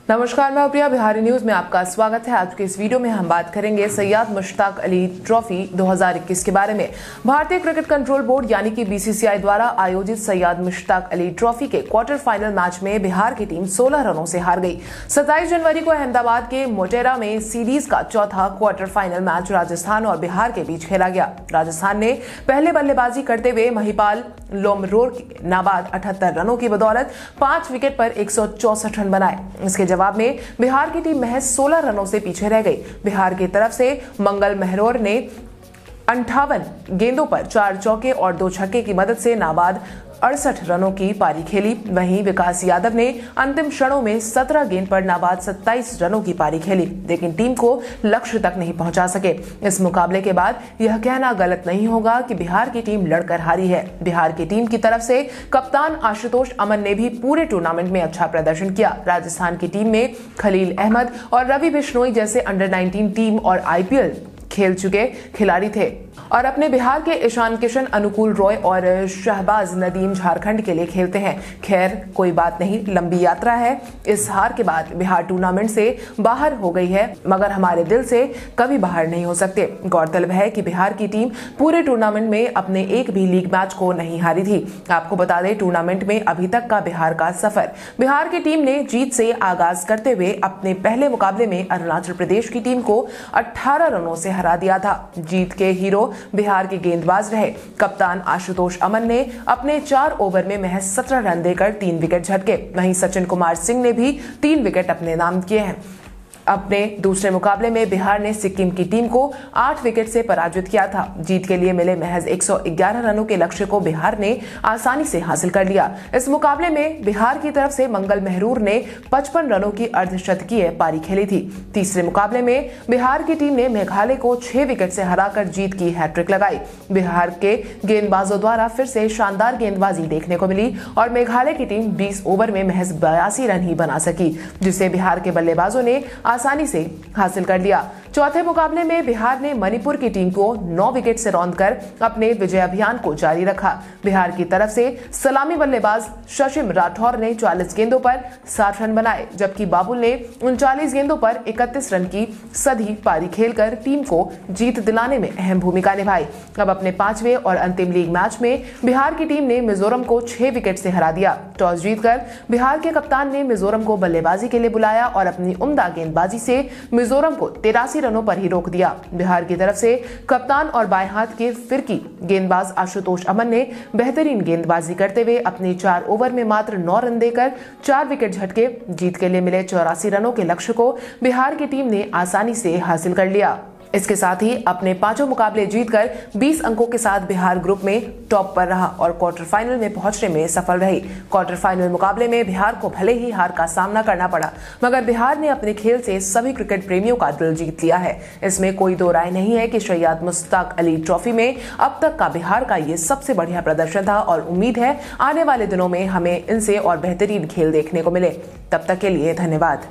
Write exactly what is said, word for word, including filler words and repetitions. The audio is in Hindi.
नमस्कार, मैं प्रिया। बिहारी न्यूज में आपका स्वागत है। आज के इस वीडियो में हम बात करेंगे सैयद मुश्ताक अली ट्रॉफी दो हज़ार इक्कीस के बारे में। भारतीय क्रिकेट कंट्रोल बोर्ड यानी कि बीसीसीआई द्वारा आयोजित सैयद मुश्ताक अली ट्रॉफी के क्वार्टर फाइनल मैच में बिहार की टीम सोलह रनों से हार गई। सत्ताईस जनवरी को अहमदाबाद के मोटेरा में सीरीज का चौथा क्वार्टर फाइनल मैच राजस्थान और बिहार के बीच खेला गया। राजस्थान ने पहले बल्लेबाजी करते हुए महिपाल लोमरोर के नाबाद अठहत्तर रनों की बदौलत पांच विकेट पर एक सौ चौसठ रन बनाए। इसके जवाब में बिहार की टीम महज सोलह रनों से पीछे रह गई। बिहार की तरफ से मंगल मेहरोर ने अंठावन गेंदों पर चार चौके और दो छक्के की मदद से नाबाद अड़सठ रनों की पारी खेली। वहीं विकास यादव ने अंतिम क्षणों में सत्रह गेंद पर नाबाद सत्ताईस रनों की पारी खेली, लेकिन टीम को लक्ष्य तक नहीं पहुंचा सके। इस मुकाबले के बाद यह कहना गलत नहीं होगा कि बिहार की टीम लड़कर हारी है। बिहार की टीम की तरफ से कप्तान आशुतोष अमन ने भी पूरे टूर्नामेंट में अच्छा प्रदर्शन किया। राजस्थान की टीम में खलील अहमद और रवि बिश्नोई जैसे अंडर नाइनटीन टीम और आईपीएल खेल चुके खिलाड़ी थे और अपने बिहार के ईशान किशन, अनुकूल रॉय और शहबाज नदीम झारखंड के लिए खेलते हैं। खैर, कोई बात नहीं, लंबी यात्रा है। इस हार के बाद बिहार टूर्नामेंट से बाहर हो गई है, मगर हमारे दिल से कभी बाहर नहीं हो सकते। गौरतलब है कि बिहार की टीम पूरे टूर्नामेंट में अपने एक भी लीग मैच को नहीं हारी थी। आपको बता दें, टूर्नामेंट में अभी तक का बिहार का सफर। बिहार की टीम ने जीत से आगाज करते हुए अपने पहले मुकाबले में अरुणाचल प्रदेश की टीम को अठारह रनों से हरा दिया था। जीत के हीरो बिहार के गेंदबाज रहे। कप्तान आशुतोष अमन ने अपने चार ओवर में महज सत्रह रन देकर तीन विकेट झटके। वहीं सचिन कुमार सिंह ने भी तीन विकेट अपने नाम किए हैं। अपने दूसरे मुकाबले में बिहार ने सिक्किम की टीम को आठ विकेट से पराजित किया था। जीत के लिए मिले महज एक सौ ग्यारह रनों के लक्ष्य को बिहार ने आसानी से हासिल कर लिया। इस मुकाबले में बिहार की तरफ से मंगल मेहरूर ने पचपन रनों की अर्धशतकीय पारी खेली थी। तीसरे मुकाबले में बिहार की टीम ने मेघालय को छह विकेट से हराकर जीत की हैट्रिक लगाई। बिहार के गेंदबाजों द्वारा फिर से शानदार गेंदबाजी देखने को मिली और मेघालय की टीम बीस ओवर में महज बयासी रन ही बना सकी, जिसे बिहार के बल्लेबाजों ने आसानी से हासिल कर लिया। चौथे मुकाबले में बिहार ने मणिपुर की टीम को नौ विकेट से रौंदकर अपने विजय अभियान को जारी रखा। बिहार की तरफ से सलामी बल्लेबाज शशिम राठौर ने चालीस गेंदों पर साठ रन बनाए, जबकि बाबुल ने उनचालीस गेंदों पर इकतीस रन की सधी पारी खेलकर टीम को जीत दिलाने में अहम भूमिका निभाई। अब अपने पांचवें और अंतिम लीग मैच में बिहार की टीम ने मिजोरम को छह विकेट से हरा दिया। टॉस जीतकर बिहार के कप्तान ने मिजोरम को बल्लेबाजी के लिए बुलाया और अपनी उम्दा गेंदबाजी से मिजोरम को तिरासी रनों पर ही रोक दिया। बिहार की तरफ से कप्तान और बाएं हाथ के फिरकी गेंदबाज आशुतोष अमन ने बेहतरीन गेंदबाजी करते हुए अपने चार ओवर में मात्र नौ रन देकर चार विकेट झटके। जीत के लिए मिले चौरासी रनों के लक्ष्य को बिहार की टीम ने आसानी से हासिल कर लिया। इसके साथ ही अपने पांचों मुकाबले जीतकर बीस अंकों के साथ बिहार ग्रुप में टॉप पर रहा और क्वार्टर फाइनल में पहुंचने में सफल रही। क्वार्टर फाइनल मुकाबले में बिहार को भले ही हार का सामना करना पड़ा, मगर बिहार ने अपने खेल से सभी क्रिकेट प्रेमियों का दिल जीत लिया है। इसमें कोई दो राय नहीं है कि सैयद मुश्ताक अली ट्रॉफी में अब तक का बिहार का ये सबसे बढ़िया प्रदर्शन था और उम्मीद है आने वाले दिनों में हमें इनसे और बेहतरीन खेल देखने को मिले। तब तक के लिए धन्यवाद।